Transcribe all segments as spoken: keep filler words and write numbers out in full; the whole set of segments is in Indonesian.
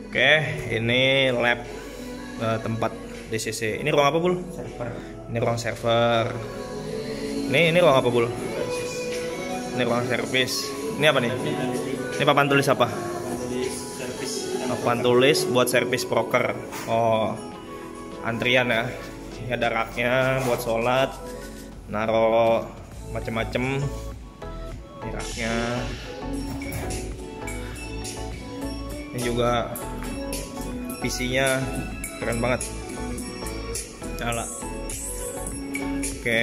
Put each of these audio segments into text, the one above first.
Oke, ini lab uh, tempat D C C. Ini ruang apa, Bul? Server. Ini ruang server. Ini ini ruang apa, Bul? Ini ruang servis. Ini apa nih? Ini papan tulis apa? Papan tulis buat servis broker. Oh, antrian ya. Ini ada raknya buat sholat, naro macem-macem. Ini raknya. Ini juga P C-nya keren banget. Nyala. Oke.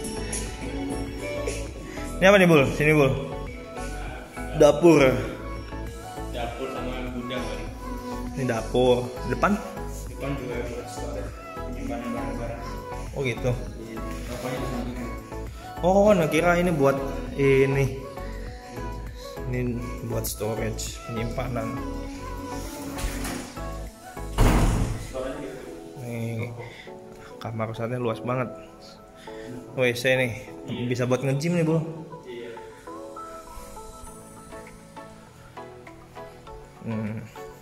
Ini apa nih, Bul? Sini, Bul. Dapur. Dapur sama gudang kan. Ini dapur. Depan? Depan juga buat storage penyimpanan barang-barang. Oh gitu. Iya. Rokoknya di sampingnya. Oh, nah kira ini buat ini. Ini buat storage, penyimpanan. Nih, kamar rusatnya luas banget. W C nih, bisa buat nge-gym nih, Bu. Hmm.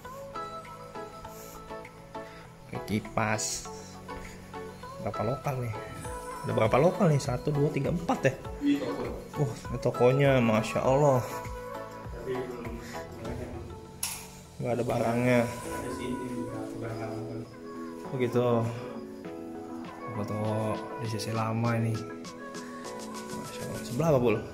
Kipas. Berapa lokal nih? Ada berapa lokal nih? Satu, dua, tiga, empat ya? Iya, toko. Uh, ini tokonya, masya Allah. Tapi belum Nggak ada barangnya. ada sini barang-barang. Oh gitu. Foto di sisi lama ini. Masya Allah. Sebelah apa, Bul?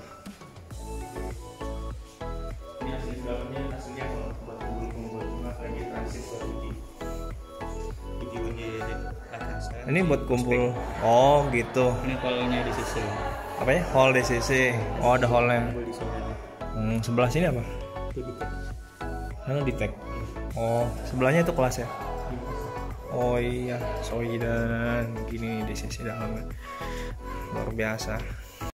Ini hasil dalamnya hasilnya kalau buat kumpul-kumpul cuma lagi transit buat video videonya di atas. Ini buat kumpul. Oh gitu. Ini kolonnya di sisi. Apa ya? Hall di sisi. Oh, ada hallnya. Kumpul di sini. Hmm, sebelah sini apa? Itu di tag. Mana di tag? Oh, sebelahnya itu kelas ya? Oh iya, Soidan. Gini di sisi dalamnya. Luar biasa.